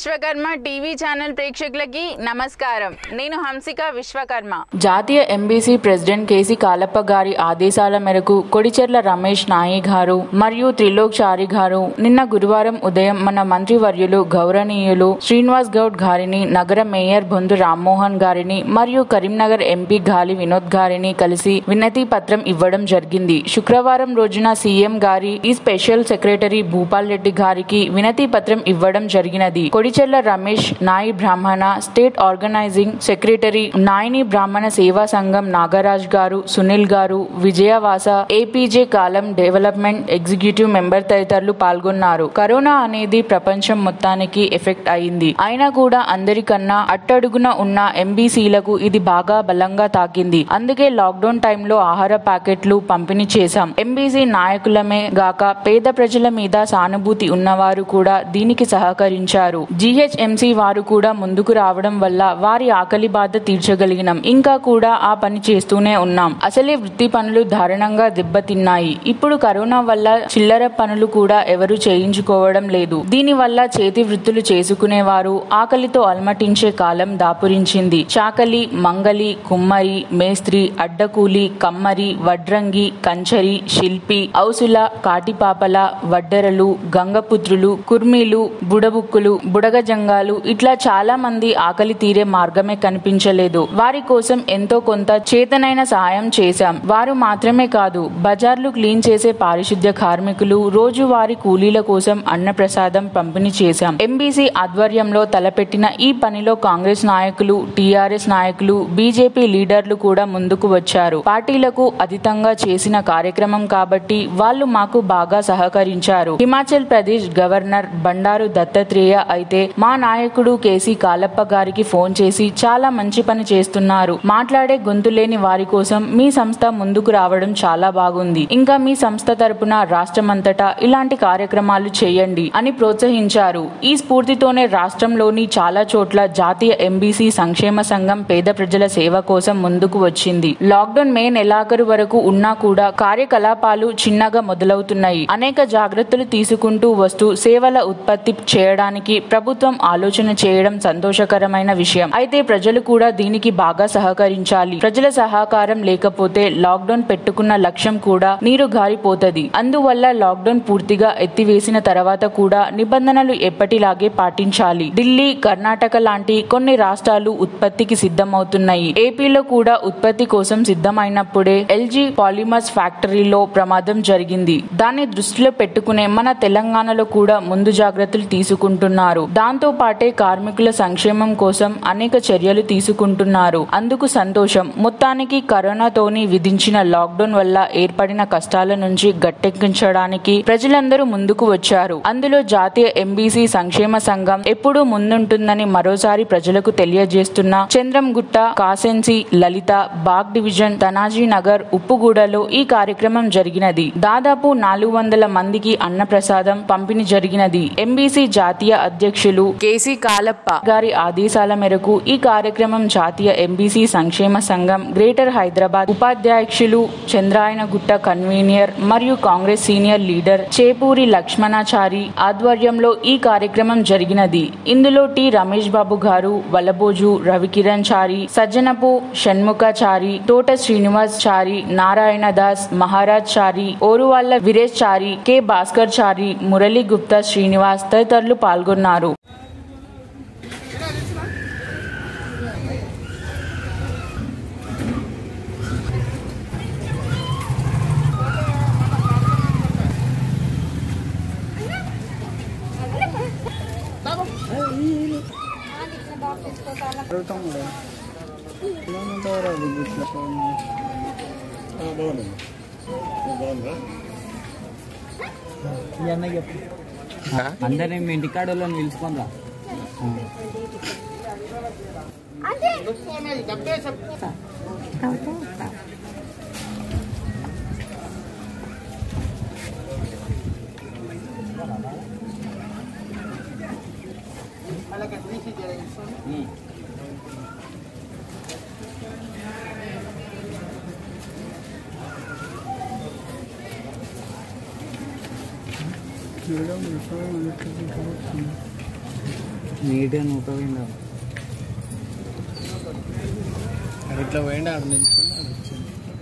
Vishwakarma TV channel ప్రేక్షకులకి నమస్కారం. నేను హంసిక విశ్వకర్మ. జాతీయ ఎంబీసీ ప్రెసిడెంట్ కేసీ కాలప్ప గారి ఆదేశాల మేరకు కొడిచెర్ల రమేష్ నాయి గారు మరియు త్రిలోక్ చారి గారు నిన్న గురువారం ఉదయం మన మంత్రివర్యులు గౌరవనీయులు శ్రీనివాస్ గౌడ్ గారిని, నగర మేయర్ బొందు రామ్మోహన్ గారిని మరియు కరీంనగర్ ఎంపీ గాలి వినోద్ గారిని కలిసి వినతి పత్రం ఇవ్వడం జరిగింది. శుక్రవారం రోజున సీఎం గారి ఈ స్పెషల్ సెక్రటరీ భూపాల్ రెడ్డి గారికి వినతి పత్రం ఇవ్వడం జరిగినది. కొడిచెర్ల రమేష్ నాయి బ్రాహ్మణ స్టేట్ ఆర్గనైజింగ్ సెక్రటరీ, నాయిని బ్రాహ్మణ సేవా సంఘం నాగరాజ్ గారు, సునీల్ గారు, విజయవాస APJ Kalam development executive member తదితరులు పాల్గొన్నారు. కరోనా అనేది ప్రపంచం మొత్తానికి ఎఫెక్ట్ అయింది. అయినా కూడా అందరికన్నా అట్టడుగున ఉన్న ఎంబీసీలకు ఇది బాగా బలంగా తాకింది. అందుకే లాక్డౌన్ టైంలో ఆహార ప్యాకెట్లు పంపిణీ చేశాం. ఎంబీసీ నాయకులమే గాక పేద ప్రజల మీద సానుభూతి ఉన్నవారు కూడా దీనికి సహకరించారు. జీహెచ్ఎంసీ వారు కూడా ముందుకు రావడం వల్ల వారి ఆకలి బాధ తీర్చగలిగినాం. ఇంకా కూడా ఆ పని చేస్తూనే ఉన్నాం. అసలే వృత్తి పనులు దారుణంగా దెబ్బతిన్నాయి. ఇప్పుడు కరోనా వల్ల చిల్లర పనులు కూడా ఎవరు చేయించుకోవడం లేదు. దీని వల్ల చేతి వృత్తులు చేసుకునేవారు ఆకలితో అల్మటించే కాలం దాపురించింది. చాకలి, మంగలి, కుమ్మరి, మేస్త్రి, అడ్డకూలి, కమ్మరి, వడ్రంగి, కంచరి, శిల్పి, ఔసుల, కాటిపాపల, వడ్డెరలు, గంగపుత్రులు, కుర్మీలు, బుడబుక్కులు, బుడగజంగాలు ఇట్లా చాలా మంది ఆకలి తీరే మార్గమే కనిపించలేదు. వారి కోసం ఎంతో కొంత చేతనైన సహాయం చేశాం. వారు మాత్రమే కాదు, బజార్లు క్లీన్ చేసే పారిశుద్ధ్య కార్మికులు, రోజువారీ కూలీల కోసం అన్నప్రసాదం పంపిణీ చేశాం. ఎంబీసీ ఆధ్వర్యంలో తలపెట్టిన ఈ పనిలో కాంగ్రెస్ నాయకులు, టీఆర్ఎస్ నాయకులు, బీజేపీ లీడర్లు కూడా ముందుకు వచ్చారు. పార్టీలకు అతీతంగా చేసిన కార్యక్రమం కాబట్టి వాళ్ళు మాకు బాగా సహకరించారు. హిమాచల్ ప్రదేశ్ గవర్నర్ బండారు దత్తాత్రేయ అయితే మా నాయకుడు కేసీ కాలప్ప గారికి ఫోన్ చేసి చాలా మంచి పని చేస్తున్నారు, మాట్లాడే గొంతు లేని వారి కోసం మీ సంస్థ ముందుకు రావడం చాలా బాగుంది. ఇంకా మీ సంస్థ తరపున రాష్ట్రమంతటా ఇలాంటి కార్యక్రమాలు చేయండి అని ప్రోత్సహించారు. ఈ స్ఫూర్తితోనే రాష్ట్రంలోని చాలా చోట్ల జాతీయ ఎంబీసీ సంక్షేమ సంఘం పేద ప్రజల సేవ కోసం ముందుకు వచ్చింది. లాక్డౌన్ మే నెలాఖరు వరకు ఉన్నా కూడా కార్యకలాపాలు చిన్నగా మొదలవుతున్నాయి. అనేక జాగ్రత్తలు తీసుకుంటూ వస్తూ సేవల ఉత్పత్తి చేయడానికి ప్రభుత్వం ఆలోచన చేయడం సంతోషకరమైన విషయం. అయితే ప్రజలు కూడా దీనికి బాగా సహకరించాలి. ప్రజల సహకారం లేకపోతే లాక్డౌన్ పెట్టుకున్న లక్ష్యం కూడా నీరు గారిపోతది. అందువల్ల లాక్డౌన్ పూర్తిగా ఎత్తివేసిన తర్వాత కూడా నిబంధనలు ఎప్పటిలాగే పాటించాలి. ఢిల్లీ, కర్ణాటక లాంటి కొన్ని రాష్ట్రాలు ఉత్పత్తికి సిద్ధమవుతున్నాయి. ఏపీలో కూడా ఉత్పత్తి కోసం సిద్ధమైనప్పుడే ఎల్జీ పాలిమర్స్ ఫ్యాక్టరీలో ప్రమాదం జరిగింది. దాన్ని దృష్టిలో పెట్టుకునే మన తెలంగాణలో కూడా ముందు జాగ్రత్తలు తీసుకుంటున్నారు. దాంతో పాటే కార్మికుల సంక్షేమం కోసం అనేక చర్యలు తీసుకుంటున్నారు. అందుకు సంతోషం. మొత్తానికి కరోనాతోని విధించిన లాక్డౌన్ వల్ల ఏర్పడిన కష్టాల నుంచి గట్టెక్కించడానికి ప్రజలందరూ ముందుకు వచ్చారు. అందులో జాతీయ ఎంబీసీ సంక్షేమ సంఘం ఎప్పుడూ ముందుంటుందని మరోసారి ప్రజలకు తెలియజేస్తున్న చంద్రంగుట్ట, కాసెన్సీ, లలిత, బాగ్ డివిజన్, తనాజీ నగర్, ఉప్పుగూడలో ఈ కార్యక్రమం జరిగినది. దాదాపు 400 మందికి అన్నప్రసాదం పంపిణీ జరిగినది. ఎంబీసీ జాతీయ అధ్యక్షులు కేసీ కాలప్ప గారి ఆదేశాల మేరకు ఈ కార్యక్రమం జాతీయ ఎంబీసీ సంక్షేమ సంఘం గ్రేటర్ హైదరాబాద్ ఉపాధ్యక్షులు, చంద్రాయనగుట్ట కన్వీనర్ మరియు కాంగ్రెస్ సీనియర్ లీడర్ చేపూరి లక్ష్మణాచారి ఆధ్వర్యంలో ఈ కార్యక్రమం జరిగినది. ఇందులో టి రమేష్ బాబు గారు, వలబోజు రవికిరణ్ చారి, సజ్జనపు షణ్ముఖాచారి, తోట శ్రీనివాస్ చారి, నారాయణ దాస్, మహారాజ్ చారి, ఓరువాళ్ల వీరేష్ చారి, కె భాస్కర్ చారి, మురళీ గుప్తా శ్రీనివాస్ తదితరులు పాల్గొన్నారు. అందరినీ మీ ఇంటికాడ వాళ్ళని పిలుచుకోండి రా. నీట్గా నూక పోయిందా ఇట్లా పోయింది ఆడ నిల్చుండి ఆడ వచ్చింది.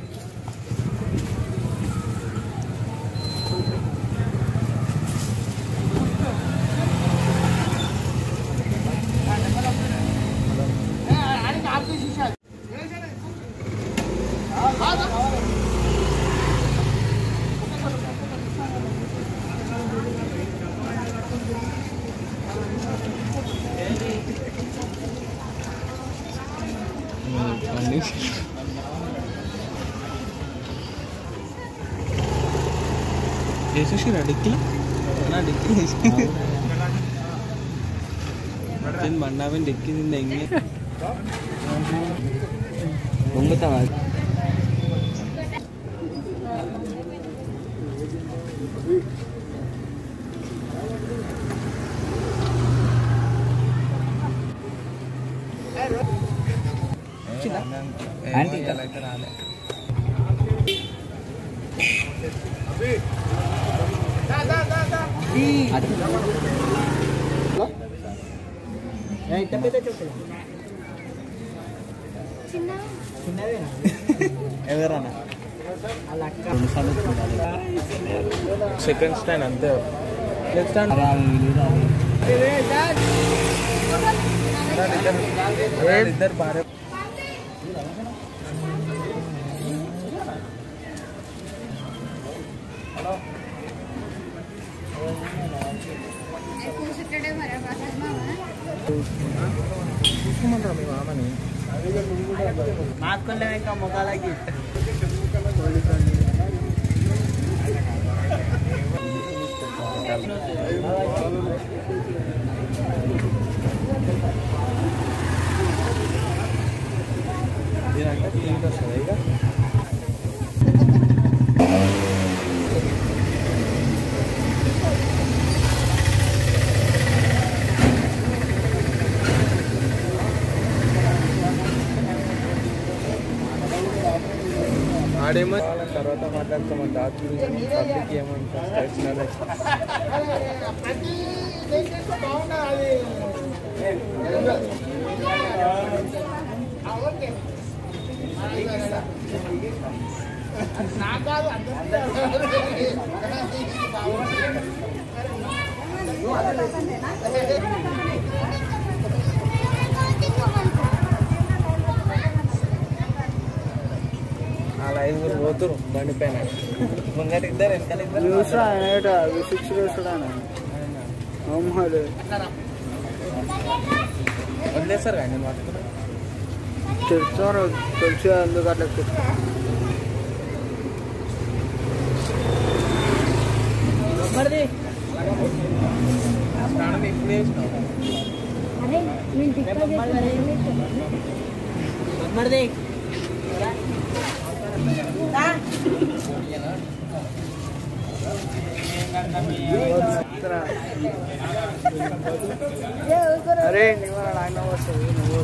వేసేసిరా డిక్కీలో డిక్కీ వేసి బండాబని డిక్కీ తింది ఎంగే పొంగుతావా రాలే ఎవరన్నా సెకండ్ స్టాండ్ అంతే నెక్స్ట్ ఇద్దరు భార్య చూసుకోమంటారా మీ మామని మాత్రం ఇంకా మొగాలకి దీనంటే వస్తుంది ఇక ఆడేమో తర్వాత మాట్లాడుతామని దాని గురించి పబ్లిక్ ఏమంటారు అలా ఐదుగురు పోతురు బండి పైన ముంగట ఇద్దరు వెనకాల వదిలేస్తారు కానీ నేను పట్టుకున్నా తెలుస్తారు తెలిసి అందుకు అట్లా స్నానం ఇప్పుడు వేసినావు అరే నాయన వస్తుంది నువ్వు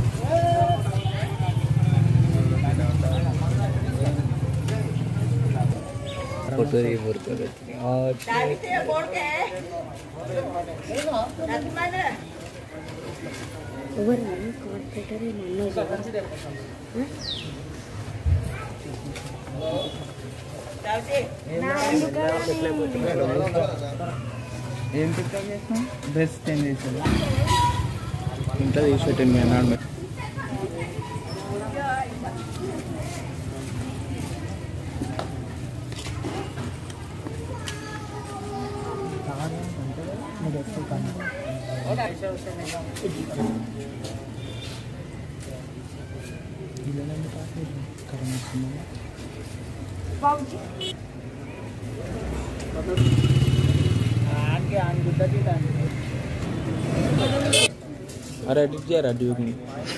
ఏం పిక్చర్ చేసినావు డ్రెస్ చేంజ్ చేసాడు ఇంట్లో తీసిపెట్టింది మీ అన్నాడు अरे एडिट किया ड्यूक ने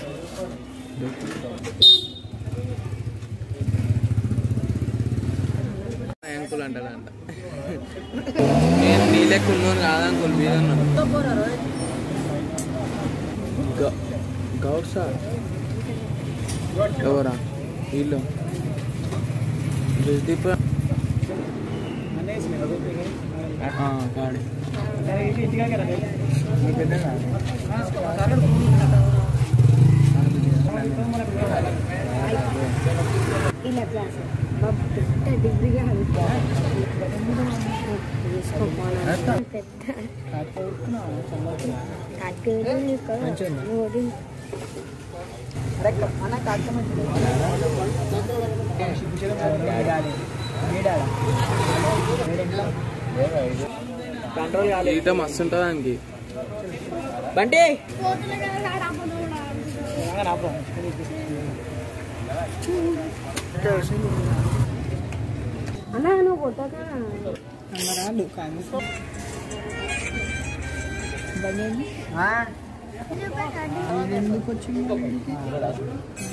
अंकुल अंटाడంట నేను నీలెక్కున్నాను కాదు అంకుల్ మీద గౌడ్ సార్ ఎవరా వీళ్ళు దీప కాడి ఇలా క్లాస్ పెద్ద డిగ్రీగా కంట్రోల్ కాలేదు ఈత మస్తు ఉంటుంది దానికి బంటి అన్నా నువ్వు కొట్టక ఎందుకు వచ్చింది